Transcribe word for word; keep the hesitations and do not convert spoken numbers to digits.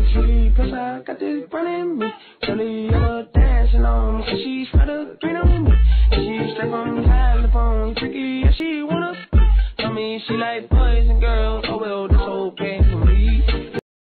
She plus I got this running me. Shorty ever dancing on me, cause she's rather green on me. She straight from California, freaky, yeah, she wanna. Tell me she like boys and girls, oh well, that's okay.